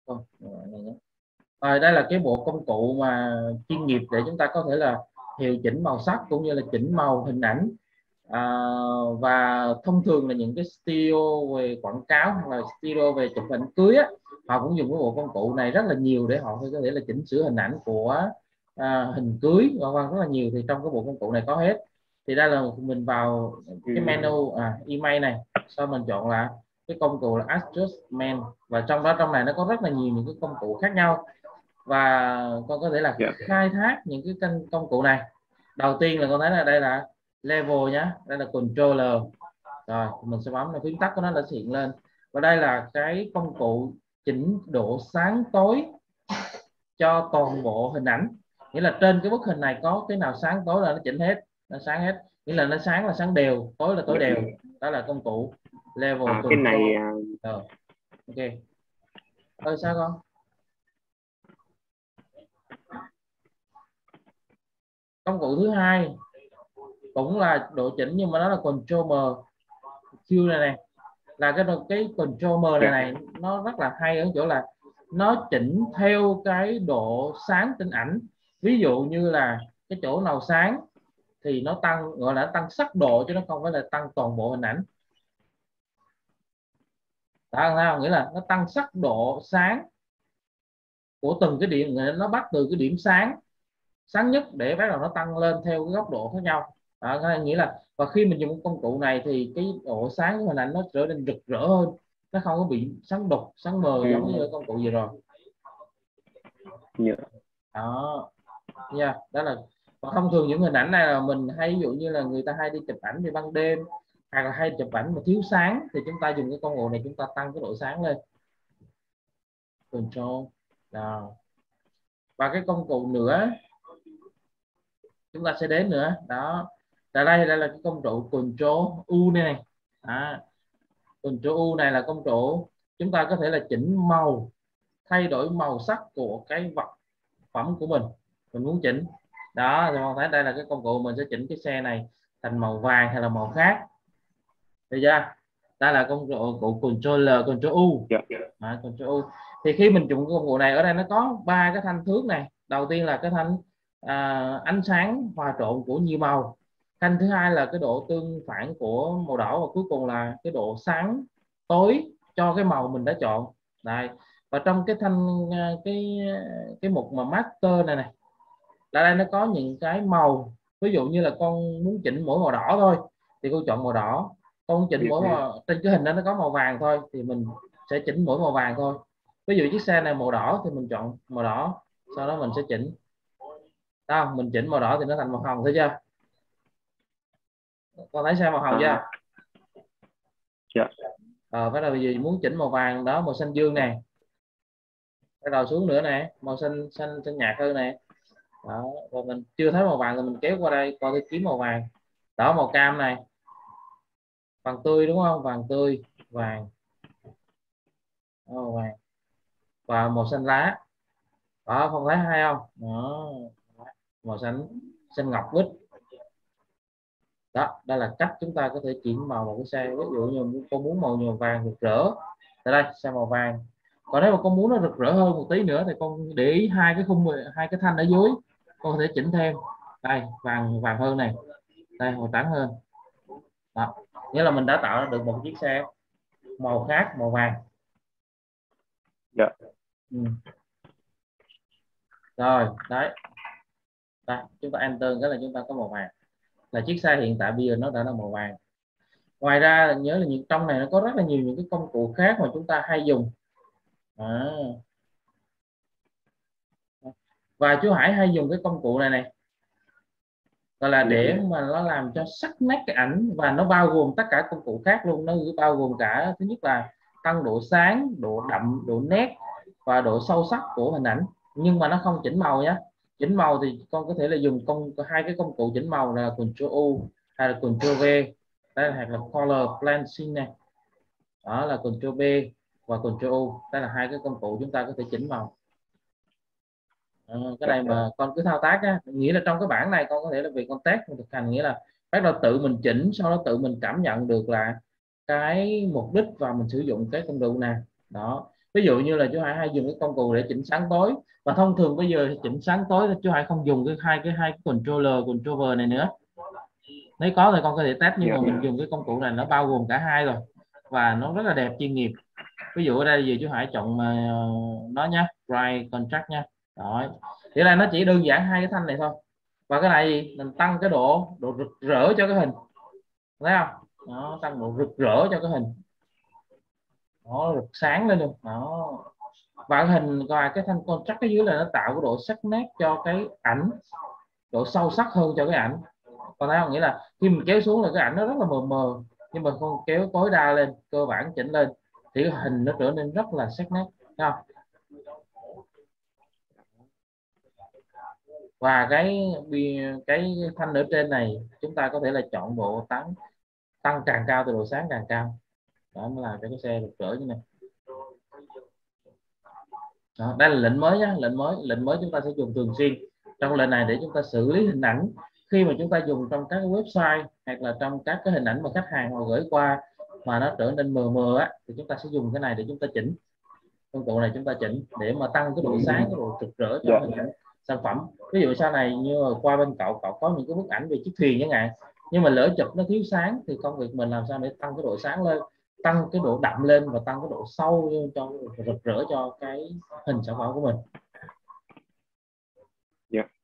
Rồi đây là cái bộ công cụ mà chuyên nghiệp để chúng ta có thể là điều chỉnh màu sắc cũng như là chỉnh màu hình ảnh. Và thông thường là những cái studio về quảng cáo hoặc là studio về chụp hình cưới á, họ cũng dùng cái bộ công cụ này rất là nhiều để họ có thể là chỉnh sửa hình ảnh của hình cưới và rất là nhiều. Thì trong cái bộ công cụ này có hết. Thì đây là mình vào cái menu email này, sau mình chọn là cái công cụ là adjustment, và trong này nó có rất là nhiều những cái công cụ khác nhau, và con có thể là khai thác những cái công cụ này. Đầu tiên là con thấy là đây là level nhé, đây là controller. Rồi mình sẽ bấm là phím tắt của nó đã hiện lên, và đây là cái công cụ chỉnh độ sáng tối cho toàn bộ hình ảnh. Nghĩa là trên cái bức hình này có cái nào sáng tối là nó chỉnh hết, nó sáng hết, nghĩa là nó sáng là sáng đều, tối là tối đều. Đó là công cụ level control. Cái này ok. Sao con? Công cụ thứ hai cũng là độ chỉnh, nhưng mà nó là controller Q này, là cái controller này nó rất là hay ở chỗ là nó chỉnh theo cái độ sáng trên ảnh. Ví dụ như là cái chỗ nào sáng thì nó tăng, gọi là tăng sắc độ, chứ nó không phải là tăng toàn bộ hình ảnh. Đó, nghĩa là nó tăng sắc độ sáng của từng cái điểm, nó bắt từ cái điểm sáng nhất để bắt đầu nó tăng lên theo cái góc độ khác nhau. Đó, nghĩa là và khi mình dùng công cụ này thì cái độ sáng của hình ảnh nó trở nên rực rỡ hơn, nó không có bị sáng đục, sáng mờ giống như công cụ vừa rồi. Đó đó là, và thông thường những hình ảnh này là mình hay, ví dụ như là người ta hay đi chụp ảnh về ban đêm, hoặc là hay chụp ảnh mà thiếu sáng, thì chúng ta dùng cái công cụ này, chúng ta tăng cái độ sáng lên. Control đó. Và cái công cụ nữa chúng ta sẽ đến nữa đó, đây là cái công cụ Control U này. Control U này là công cụ chúng ta có thể là chỉnh màu, thay đổi màu sắc của cái vật phẩm của mình muốn chỉnh. Đó, thì thấy đây là cái công cụ mình sẽ chỉnh cái xe này thành màu vàng hay là màu khác. Được chưa? Đây là công cụ controller, Control U. Control U. Thì khi mình dùng công cụ này, ở đây nó có 3 cái thanh thước này. Đầu tiên là cái thanh ánh sáng hòa trộn của nhiều màu. Thanh thứ hai là cái độ tương phản của màu đỏ, và cuối cùng là cái độ sáng tối cho cái màu mình đã chọn. Đây. Và trong cái thanh cái mục mà master này đây nó có những cái màu. Ví dụ như là con muốn chỉnh mỗi màu đỏ thôi thì con chọn màu đỏ. Con chỉnh mỗi màu, trên cái hình đó nó có màu vàng thôi thì mình sẽ chỉnh mỗi màu vàng thôi. Ví dụ chiếc xe này màu đỏ thì mình chọn màu đỏ, sau đó mình sẽ chỉnh. Đó, mình chỉnh màu đỏ thì nó thành màu hồng, thấy chưa? Con thấy xe màu hồng chưa? Bắt đầu bây giờ muốn chỉnh màu vàng đó, màu xanh dương này, bắt đầu xuống nữa nè, màu xanh nhạt hơn này. Đó, và mình chưa thấy màu vàng thì mình kéo qua đây coi tôi kiếm màu vàng. Đó, màu cam này, vàng tươi đúng không? Vàng tươi, vàng, vàng và màu xanh lá. Đó, không thấy hay không? Đó, màu xanh ngọc bích. Đó, đây là cách chúng ta có thể chuyển màu một cái xe. Ví dụ như con muốn màu vàng rực rỡ, tại đây xe màu vàng. Còn nếu mà con muốn nó rực rỡ hơn một tí nữa thì con để ý hai cái thanh ở dưới, con có thể chỉnh thêm. Đây, vàng hơn này, đây màu trắng hơn. Đó, nghĩa là mình đã tạo ra được một chiếc xe màu khác, màu vàng. Rồi đấy, đây, chúng ta enter cái là chúng ta có màu vàng, là chiếc xe hiện tại bây giờ nó đã là màu vàng. Ngoài ra nhớ là trong này nó có rất là nhiều những cái công cụ khác mà chúng ta hay dùng. Và chú Hải hay dùng cái công cụ này gọi là để mà nó làm cho sắc nét cái ảnh, và nó bao gồm tất cả công cụ khác luôn. Nó bao gồm cả, thứ nhất là tăng độ sáng, độ đậm, độ nét và độ sâu sắc của hình ảnh, nhưng mà nó không chỉnh màu nhé. Chỉnh màu thì con có thể là dùng hai cái công cụ chỉnh màu là Ctrl U hay là Ctrl V. Đây là Color Balancing này, đó là Ctrl B và Ctrl U. Đây là hai cái công cụ chúng ta có thể chỉnh màu. Cái này mà con cứ thao tác á, nghĩa là trong cái bảng này con có thể là việc con test thực hành, nghĩa là bắt đầu tự mình chỉnh, sau đó tự mình cảm nhận được là cái mục đích và mình sử dụng cái công cụ này. Đó, Ví dụ như là chú Hải hay dùng cái công cụ để chỉnh sáng tối, và thông thường bây giờ chỉnh sáng tối thì chú Hải không dùng hai cái controller này nữa. Nếu có thì con có thể test, nhưng mà mình dùng cái công cụ này nó bao gồm cả hai rồi và nó rất là đẹp, chuyên nghiệp. Ví dụ ở đây giờ chú Hải chọn nó nhé, Bright Contrast nha. Rồi thì là nó chỉ đơn giản hai cái thanh này thôi, và cái này gì? Mình tăng cái độ rực rỡ cho cái hình, thấy không? Nó tăng độ rực rỡ cho cái hình, nó rực sáng lên luôn đó. Và cái hình và cái thanh contrast cái dưới là nó tạo cái độ sắc nét cho cái ảnh, độ sâu sắc hơn cho cái ảnh. Còn thấy không, nghĩa là khi mình kéo xuống là cái ảnh nó rất là mờ mờ, nhưng mà không kéo tối đa lên, cơ bản chỉnh lên thì cái hình nó trở nên rất là sắc nét, thấy không? Và cái thanh ở trên này chúng ta có thể là chọn độ tăng càng cao thì độ sáng càng cao, đó mới là cái xe rực rỡ như này. Đó, đây là lệnh mới nhé, lệnh mới chúng ta sẽ dùng thường xuyên trong lệnh này để chúng ta xử lý hình ảnh khi mà chúng ta dùng trong các website hoặc là trong các cái hình ảnh mà khách hàng họ gửi qua mà nó trở nên mờ mờ á, thì chúng ta sẽ dùng cái này để chúng ta chỉnh. Công cụ này chúng ta chỉnh để mà tăng cái độ sáng, cái độ rực rỡ cho hình ảnh sản phẩm. Ví dụ sau này như qua bên cậu có những cái bức ảnh về chiếc thuyền chẳng hạn, nhưng mà lỡ chụp nó thiếu sáng thì công việc mình làm sao để tăng cái độ sáng lên, tăng cái độ đậm lên và tăng cái độ sâu cho rực rỡ cho cái hình sản phẩm của mình.